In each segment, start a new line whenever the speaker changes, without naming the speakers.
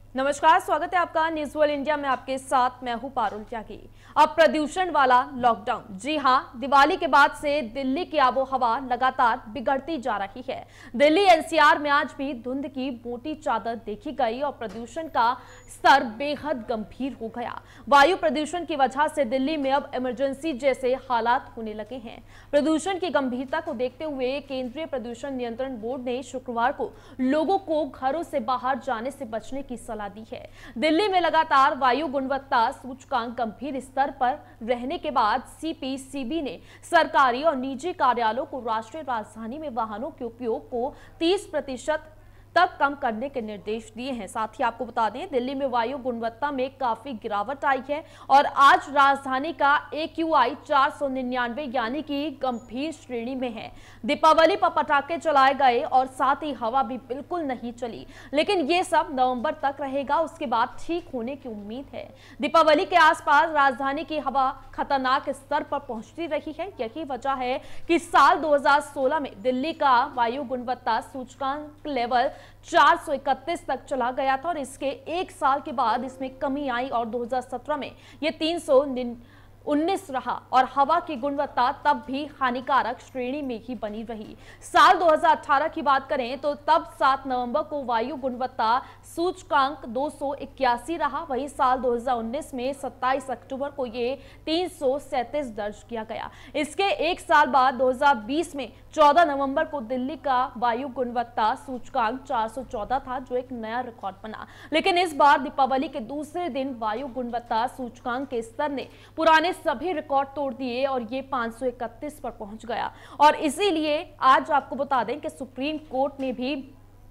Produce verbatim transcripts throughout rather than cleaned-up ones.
नमस्कार, स्वागत है आपका न्यूज वर्ल्ड इंडिया में। आपके साथ मैं हूं पारुल त्यागी। अब प्रदूषण वाला लॉकडाउन। जी हां, दिवाली के बाद से दिल्ली की आबो हवा लगातार बिगड़ती जा रही है। दिल्ली एनसीआर में आज भी धुंध की मोटी चादर देखी गई और प्रदूषण का स्तर बेहद गंभीर हो गया। वायु प्रदूषण की वजह से दिल्ली में अब इमरजेंसी जैसे हालात होने लगे हैं। प्रदूषण की गंभीरता को देखते हुए केंद्रीय प्रदूषण नियंत्रण बोर्ड ने शुक्रवार को लोगों को घरों से बाहर जाने से बचने की सलाह दी है। दिल्ली में लगातार वायु गुणवत्ता सूचकांक गंभीर स्तर पर रहने के बाद सीपीसीबी ने सरकारी और निजी कार्यालयों को राष्ट्रीय राजधानी में वाहनों के उपयोग को तीस प्रतिशत तक कम करने के निर्देश दिए हैं। साथ ही आपको बता दें, दिल्ली में वायु गुणवत्ता में काफी गिरावट आई है और आज राजधानी का एक्यूआई चार सौ निन्यानवे यानी कि गंभीर श्रेणी में है। दीपावली पर पटाखे चलाए गए और साथ ही हवा भी बिल्कुल नहीं चली, लेकिन ये सब नवंबर तक रहेगा, उसके बाद ठीक होने की उम्मीद है। दीपावली के आसपास राजधानी की हवा खतरनाक स्तर पर पहुंचती रही है। यही वजह है कि साल दो हजार सोलह में दिल्ली का वायु गुणवत्ता सूचकांक लेवल चार सौ इकतीस तक चला गया था और इसके एक साल के बाद इसमें कमी आई और दो हजार सत्रह में यह तीन सौ उन्नीस रहा और हवा की गुणवत्ता तब भी हानिकारक श्रेणी में ही बनी रही। साल दो हजार अठारह की बात करें तो तब सात नवंबर को वायु गुणवत्ता सूचकांक दो सौ इक्यासी रहा। वहीं साल दो हजार उन्नीस में सत्ताईस अक्टूबर को ये तीन सौ सैंतीस दर्ज किया गया। इसके एक साल बाद दो हजार बीस में चौदह नवंबर को दिल्ली का वायु गुणवत्ता सूचकांक चार सौ चौदह था, जो एक नया रिकॉर्ड बना। लेकिन इस बार दीपावली के दूसरे दिन वायु गुणवत्ता सूचकांक के स्तर ने पुराने सभी रिकॉर्ड तोड़ दिए और ये पाँच सौ इकतीस पर पहुंच गया। और इसीलिए आज आपको बता दें कि सुप्रीम कोर्ट ने भी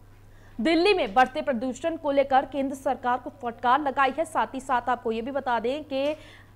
दिल्ली में बढ़ते प्रदूषण को लेकर केंद्र सरकार को फटकार लगाई है। साथ ही साथ आपको ये भी बता दें कि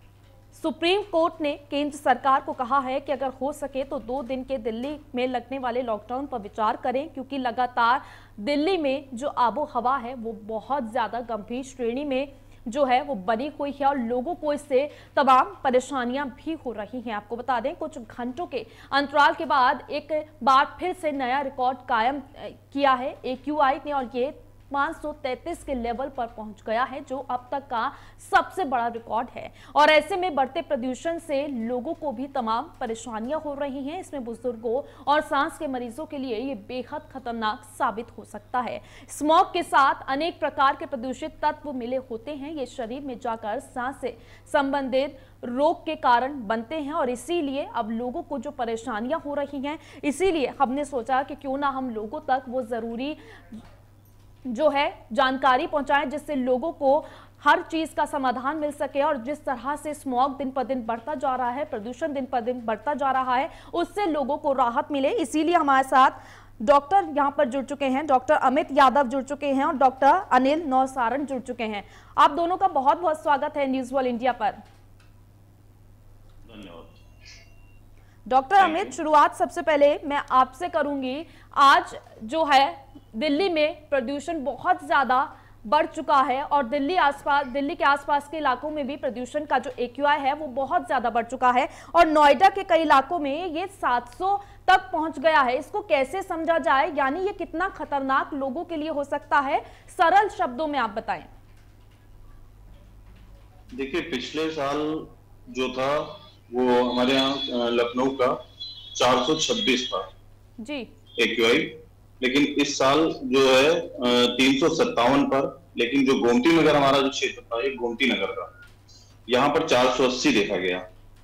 सुप्रीम कोर्ट ने केंद्र सरकार को कहा है कि अगर हो सके तो दो दिन के दिल्ली में लगने वाले लॉकडाउन पर विचार करें, क्योंकि लगातार दिल्ली में जो आबो हवा है वो बहुत ज्यादा गंभीर श्रेणी में जो है वो बनी हुई है और लोगों को इससे तमाम परेशानियां भी हो रही हैं। आपको बता दें, कुछ घंटों के अंतराल के बाद एक बार फिर से नया रिकॉर्ड कायम किया है एक्यूआई ने और ये पाँच सौ तैंतीस के लेवल पर पहुंच गया है, जो अब तक का सबसे बड़ा रिकॉर्ड है। और ऐसे में बढ़ते प्रदूषण से लोगों को भी तमाम परेशानियां हो रही हैं। इसमें बुजुर्गों और सांस के मरीजों के लिए ये बेहद खतरनाक साबित हो सकता है। स्मॉग के साथ अनेक प्रकार के प्रदूषित तत्व मिले होते हैं, ये शरीर में जाकर सांस से संबंधित रोग के कारण बनते हैं और इसीलिए अब लोगों को जो परेशानियां हो रही हैं, इसीलिए हमने सोचा कि क्यों ना हम लोगों तक वो जरूरी जो है जानकारी पहुंचाएं, जिससे लोगों को हर चीज का समाधान मिल सके। और जिस तरह से स्मॉग दिन पर दिन बढ़ता जा रहा है, प्रदूषण दिन पर दिन बढ़ता जा रहा है, उससे लोगों को राहत मिले। इसीलिए हमारे साथ डॉक्टर यहां पर जुड़ चुके हैं, डॉक्टर अमित यादव जुड़ चुके हैं और डॉक्टर अनिल नौसारन जुड़ चुके हैं। आप दोनों का बहुत बहुत स्वागत है न्यूज वर्ल्ड इंडिया पर। डॉक्टर अमित, शुरुआत सबसे पहले मैं आपसे करूंगी। आज जो है दिल्ली में प्रदूषण बहुत ज्यादा बढ़ चुका है और दिल्ली आसपास दिल्ली के आसपास के इलाकों में भी प्रदूषण का जो एक्यूआई है वो बहुत ज्यादा बढ़ चुका है और नोएडा के कई इलाकों में ये सात सौ तक पहुंच गया है। इसको कैसे समझा जाए, यानी ये कितना खतरनाक लोगों के लिए हो सकता है, सरल शब्दों में आप बताएं।
देखिए, पिछले साल जो था वो हमारे यहाँ लखनऊ का चार सौ छब्बीस था
जी
एक्यूआई, लेकिन इस साल जो है तीन सौ सत्तावन पर। लेकिन जो गोमती नगर हमारा जो क्षेत्र था, ये गोमती नगर का, यहाँ पर चार सौ अस्सी देखा गया।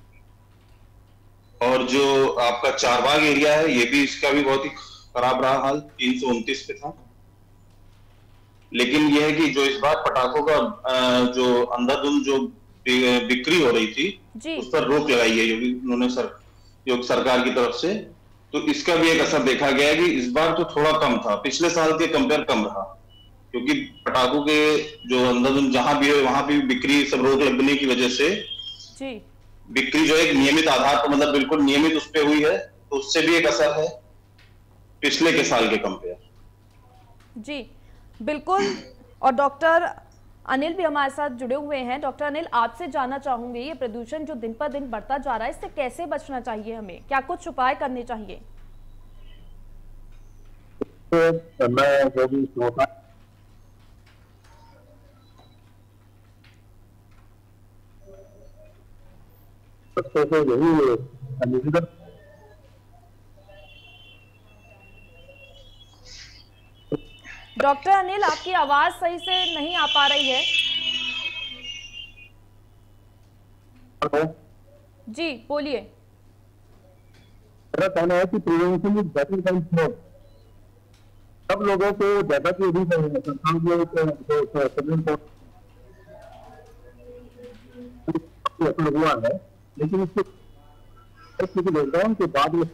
और जो आपका चारबाग एरिया है, ये भी इसका भी बहुत ही खराब रहा हाल, तीन सौ उनतीस पे था। लेकिन यह है कि जो इस बार पटाखों का जो अंधाधुंध जो बिक्री हो रही थी उस पर रोक लगाई है योगी उन्होंने सर योग सरकार की तरफ से, तो इसका भी एक असर देखा गया है कि इस बार तो थोड़ा कम था, पिछले साल के कंपेयर कम रहा, क्योंकि पटाखों के जो अंधाधुंध जहां भी है वहां भी बिक्री सब रोक लगने की वजह से जी बिक्री जो एक नियमित आधार पर, मतलब बिल्कुल नियमित उस पर हुई है, तो उससे भी एक असर है पिछले के साल के कंपेयर।
जी बिल्कुल। और डॉक्टर अनिल भी हमारे साथ जुड़े हुए हैं। डॉक्टर अनिल, आपसे जानना चाहूंगी, ये प्रदूषण जो दिन पर दिन बढ़ता जा रहा है, इससे कैसे बचना चाहिए, हमें क्या कुछ उपाय करने चाहिए?
तो मैं जो भी बच्चों से यही
डॉक्टर अनिल, आपकी आवाज सही से नहीं आ पा रही है। जी बोलिए।
मेरा कहना है कि prevention is better than cure. सब लोगों को ज्यादा की भी हुआ है, लेकिन इसके लॉकडाउन के बाद में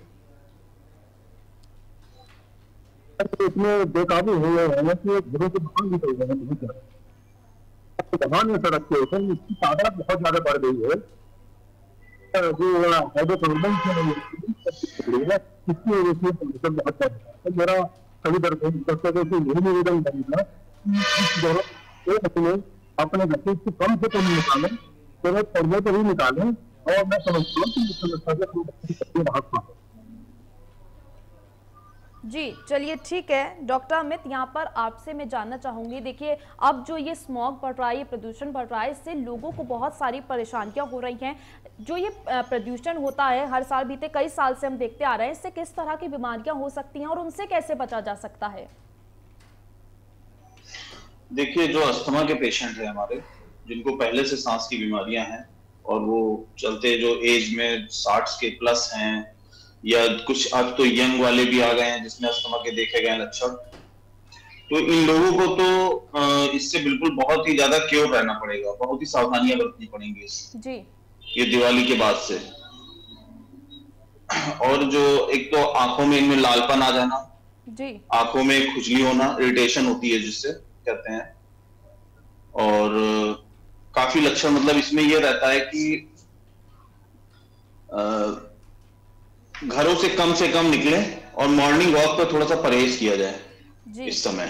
इतने बेकाबू हुए हैं कि घरों से बाहर निकल गए हैं। बहुत ज्यादा जहां में सड़क के ऊपर इसकी तादाद बहुत ज्यादा बढ़ गई है। जो हाइड्रोकार्बन है इसकी वजह से प्रदूषण बहुत ज्यादा है। मेरा सभी दर्शकों से यही निवेदन करूंगा कि इस दौरान एक अपने अपने घर से कम से कम निकालें, जरूरत पड़ने पर ही निकालें, और मैं समझता हूँ कि इस समस्या से राहत पाए।
जी चलिए ठीक है डॉक्टर अमित, यहाँ पर आपसे मैं जानना चाहूंगी, देखिए अब जो ये स्मॉग बढ़ रहा है, ये प्रदूषण बढ़ रहा है, इससे लोगों को बहुत सारी परेशानियां हो रही हैं। जो ये प्रदूषण होता है हर साल, बीते कई साल से हम देखते आ रहे हैं, इससे किस तरह की बीमारियां हो सकती हैं और उनसे कैसे बचा जा सकता है?
देखिए, जो अस्थमा के पेशेंट हैं हमारे, जिनको पहले से सांस की बीमारियां हैं और वो चलते जो एज में साठ के प्लस हैं, या कुछ अब तो यंग वाले भी आ गए हैं जिसमें अस्थमा के देखे गए लक्षण, तो इन लोगों को तो इससे बिल्कुल बहुत ही ज्यादा केयर रहना पड़ेगा, बहुत ही सावधानियां बरतनी पड़ेंगी इससे जी। ये दिवाली के बाद से। और जो एक तो आंखों में इनमें लालपन आ जाना जी, आंखों में खुजली होना, इरिटेशन होती है जिससे कहते हैं, और काफी लक्षण मतलब इसमें यह रहता है कि आ, घरों से कम से कम निकले और मॉर्निंग वॉक पर थोड़ा सा परहेज किया जाए जी। इस समय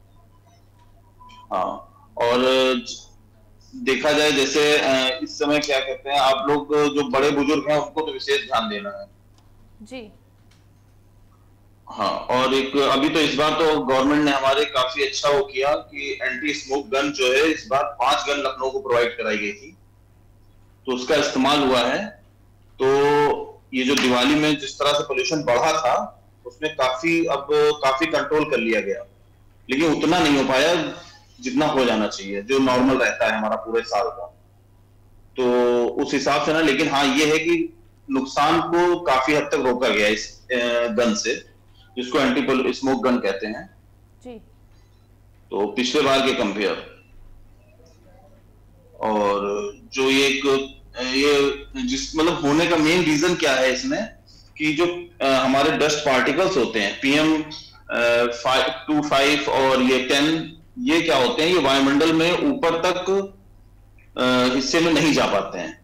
हाँ, और देखा जाए जैसे इस समय क्या कहते हैं, आप लोग जो बड़े बुजुर्ग हैं उनको तो विशेष ध्यान देना है जी। हाँ, और एक अभी तो इस बार तो गवर्नमेंट ने हमारे काफी अच्छा वो किया कि एंटी स्मोक गन जो है इस बार पांच गन लखनऊ को प्रोवाइड कराई गई थी, तो उसका इस्तेमाल हुआ है। तो ये जो दिवाली में जिस तरह से पोल्यूशन बढ़ा था उसमें काफी अब काफी कंट्रोल कर लिया गया, लेकिन उतना नहीं हो पाया जितना हो जाना चाहिए जो नॉर्मल रहता है हमारा पूरे साल का। तो उस हिसाब से ना, लेकिन हाँ ये है कि नुकसान को काफी हद तक रोका गया इस गन से, जिसको एंटी स्मोक गन कहते हैं जी। तो पिछले बार के कंपेयर, और जो ये एक ये जिस मतलब होने का मेन रीजन क्या है इसमें, कि जो आ, हमारे डस्ट पार्टिकल्स होते हैं पीएम फाइव टू फाइव और ये टेन, ये क्या होते हैं, ये वायुमंडल में ऊपर तक आ, हिस्से में नहीं जा पाते हैं,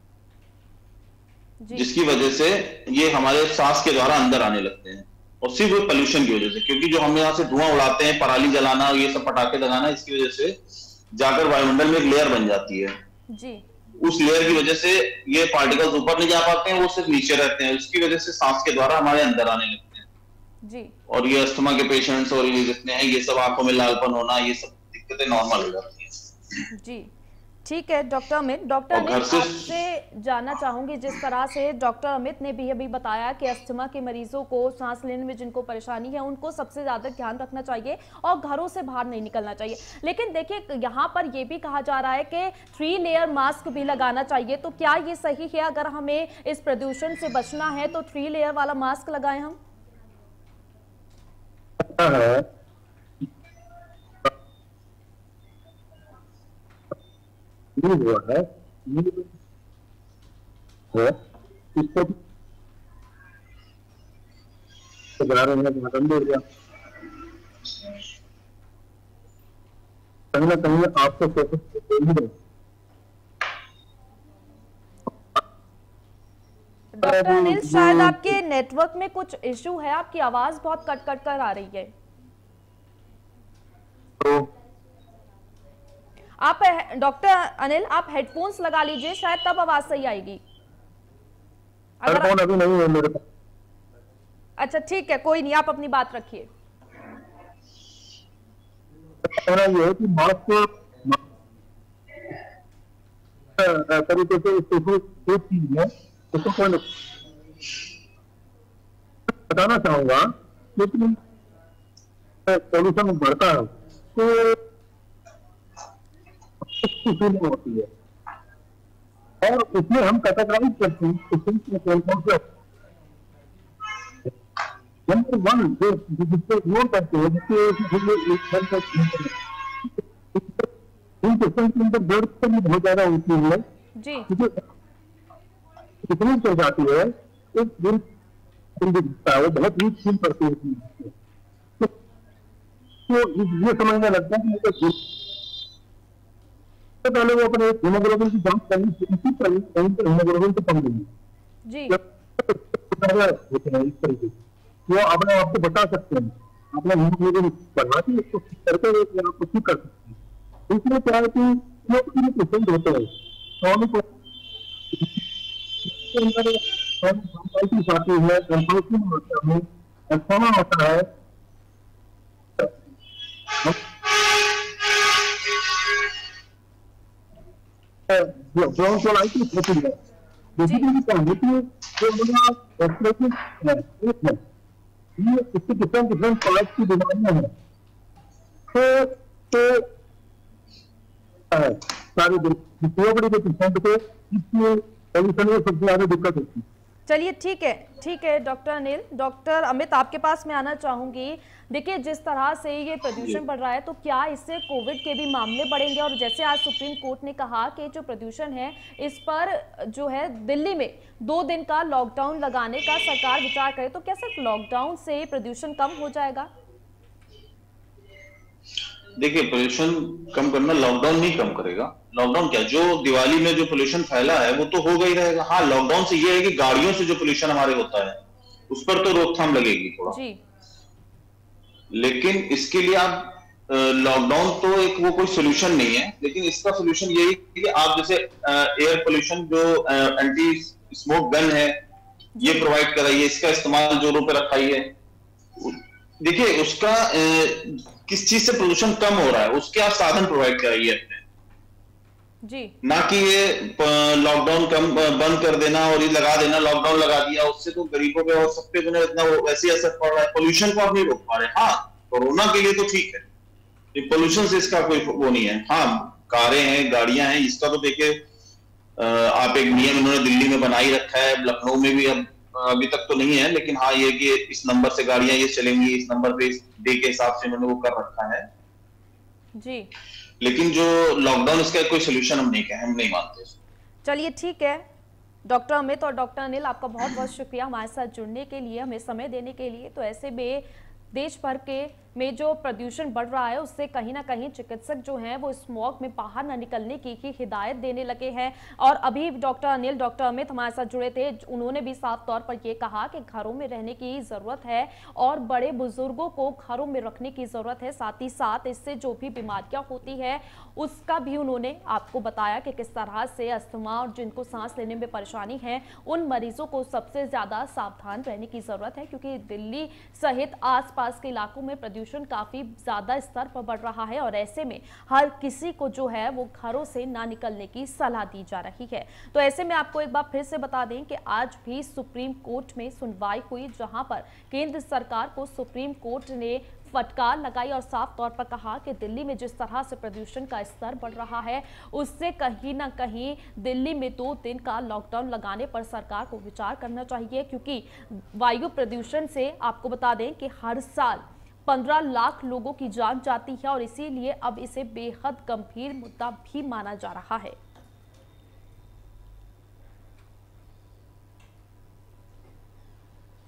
जिसकी वजह से ये हमारे सांस के द्वारा अंदर आने लगते हैं, और सिर्फ पोल्यूशन की वजह से, क्योंकि जो हम यहाँ से धुआं उड़ाते हैं, पराली जलाना, ये सब पटाखे लगाना, इसकी वजह से जाकर वायुमंडल में एक लेयर बन जाती है जी। उस लेयर की वजह से ये पार्टिकल्स ऊपर नहीं जा पाते हैं, वो सिर्फ नीचे रहते हैं, उसकी वजह से सांस के द्वारा हमारे अंदर आने लगते हैं जी। और ये अस्थमा के पेशेंट्स और ये जितने हैं, ये सब आंखों में लालपन होना, ये सब दिक्कतें नॉर्मल हो जाती हैं जी।
ठीक है डॉक्टर अमित, डॉक्टर अमित आपसे जानना चाहूंगी, जिस तरह से डॉक्टर अमित ने भी अभी बताया कि अस्थमा के मरीजों को, सांस लेने में जिनको परेशानी है, उनको सबसे ज्यादा ध्यान रखना चाहिए और घरों से बाहर नहीं निकलना चाहिए। लेकिन देखिए यहाँ पर यह भी कहा जा रहा है कि थ्री लेयर मास्क भी लगाना चाहिए, तो क्या ये सही है? अगर हमें इस प्रदूषण से बचना है तो थ्री लेयर वाला मास्क लगाएं हम?
ये हुआ है, ये इसको बना रहे हैं, खत्म हो गया कहीं ना कहीं आपको फोकस
डॉक्टर अनिल, शायद आपके नेटवर्क में कुछ इशू है, आपकी आवाज बहुत कट कट कर आ रही है। तो आप डॉक्टर अनिल आप हेडफोन्स लगा लीजिए, शायद तब आवाज सही आएगी।
हेडफोन अभी नहीं है मेरे पास।
अच्छा ठीक है, कोई नहीं, आप अपनी बात रखिए।
ये है कि मास्क तरीके से इसको एक चीज है उसको कोई बताना चाहूंगा, लेकिन पॉल्यूशन बढ़ता है तो फीलिंग होती है और उसमें हम कैटेगराइज करते हैं कौन कौन से नंबर वन जो जिसको इग्नोर करते हैं, जिसके इन क्वेश्चन के अंदर दर्द तो बहुत ज्यादा होती है क्योंकि इतनी चल जाती है एक दिन दिखता है, वो बहुत वीक फील करती है। तो ये समझने लगता है कि तो पहले वो अपने हीमोग्लोबिन की जांच करनी इसी कहीं पर हीमोग्लोबिन तो कम नहीं
जी
होते हैं इस तरीके से वो अपने आप को बता सकते हैं, अपना हीमोग्लोबिन बढ़ा के उसको ठीक करके आपको ठीक कर सकते हैं। दूसरा क्या है कि वो पेशेंट होते हैं तो अंदर आती है, कंपोजिशन होता है, अस्थमा होता है, ब्रोंकोलाइटिस होती है। बेसिकली क्या है कि जो हमारा रेस्पिरेटरी है ये इसके डिफरेंट डिफरेंट पार्ट्स की बीमारियां हैं तो तो सारे पीओपीडी के पेशेंट को इसमें पॉल्यूशन में सबसे ज्यादा दिक्कत होती है।
चलिए ठीक है ठीक है डॉक्टर अनिल। डॉक्टर अमित आपके पास मैं आना चाहूंगी। देखिए जिस तरह से ये प्रदूषण बढ़ रहा है तो क्या इससे कोविड के भी मामले बढ़ेंगे? और जैसे आज सुप्रीम कोर्ट ने कहा कि जो प्रदूषण है इस पर जो है दिल्ली में दो दिन का लॉकडाउन लगाने का सरकार विचार करे, तो क्या सिर्फ लॉकडाउन से प्रदूषण कम हो जाएगा?
देखिए पोल्यूशन कम करना लॉकडाउन नहीं कम करेगा। लॉकडाउन क्या, जो दिवाली में जो पोल्यूशन फैला है वो तो होगा ही रहेगा। हाँ लॉकडाउन से ये है कि गाड़ियों से जो पोल्यूशन हमारे होता है उस पर तो रोकथाम लगेगी थोड़ा जी। लेकिन इसके लिए आप लॉकडाउन तो एक वो कोई सोल्यूशन नहीं है, लेकिन इसका सोल्यूशन यही है कि आप जैसे एयर पोल्यूशन जो एंटी स्मोक गन है ये प्रोवाइड कराइए, इसका इस्तेमाल जोरों पर रखाइए। देखिए उसका किस चीज से प्रदूषण कम हो रहा है उसके आप साधन प्रोवाइड कराइए अपने
जी,
ना कि ये लॉकडाउन कम बंद कर देना और ये लगा देना। लॉकडाउन लगा दिया उससे तो गरीबों पे और सब पे तो इतना वैसे असर पड़ रहा है। पोल्यूशन को आप नहीं रोक पा रहे। हाँ कोरोना के लिए तो ठीक है, ये पोल्यूशन से इसका कोई वो नहीं है। हाँ कारें हैं गाड़ियां हैं इसका तो देखिए आप एक नियम इन्होंने दिल्ली में बना ही रखा है, लखनऊ में भी अब अभी तक तो नहीं है, लेकिन हाँ ये कि इस नंबर से गाड़ियां ये चलेंगी, इस नंबर पे इस डे के हिसाब से इन्होंने वो कर रखा है
जी।
लेकिन जो लॉकडाउन इसका कोई सोल्यूशन हम नहीं कहें, हम नहीं मानते।
चलिए ठीक है डॉक्टर अमित और डॉक्टर अनिल आपका बहुत बहुत शुक्रिया हमारे साथ जुड़ने के लिए, हमें समय देने के लिए। तो ऐसे में देश भर के में जो प्रदूषण बढ़ रहा है उससे कहीं ना कहीं चिकित्सक जो हैं वो स्मॉग में बाहर न निकलने की ही हिदायत देने लगे हैं। और अभी डॉक्टर अनिल डॉक्टर अमित हमारे साथ जुड़े थे, उन्होंने भी साफ तौर पर ये कहा कि घरों में रहने की ज़रूरत है और बड़े बुजुर्गों को घरों में रखने की ज़रूरत है। साथ ही साथ इससे जो भी बीमारियां होती है उसका भी उन्होंने आपको बताया कि किस तरह से अस्थमा और जिनको सांस लेने में परेशानी है उन मरीजों को सबसे ज़्यादा सावधान रहने की ज़रूरत है, क्योंकि दिल्ली सहित आसपास के इलाकों में प्रदूषण काफी ज्यादा स्तर पर बढ़ रहा है और ऐसे में हर किसी को जो है वो घरों से ना निकलने की सलाह दी जा रही है। तो ऐसे में आपको एक बार फिर से बता दें कि आज भी सुप्रीम कोर्ट में सुनवाई हुई, जहां पर केंद्र सरकार को सुप्रीम कोर्ट ने फटकार लगाई और साफ तौर पर कहा कि दिल्ली में जिस तरह से प्रदूषण का स्तर बढ़ रहा है उससे कहीं ना कहीं दिल्ली में दो दिन का लॉकडाउन लगाने पर सरकार को विचार करना चाहिए, क्योंकि वायु प्रदूषण से आपको बता दें कि हर साल पंद्रह लाख लोगों की जान जाती है और इसीलिए अब इसे बेहद गंभीर मुद्दा भी माना जा रहा है।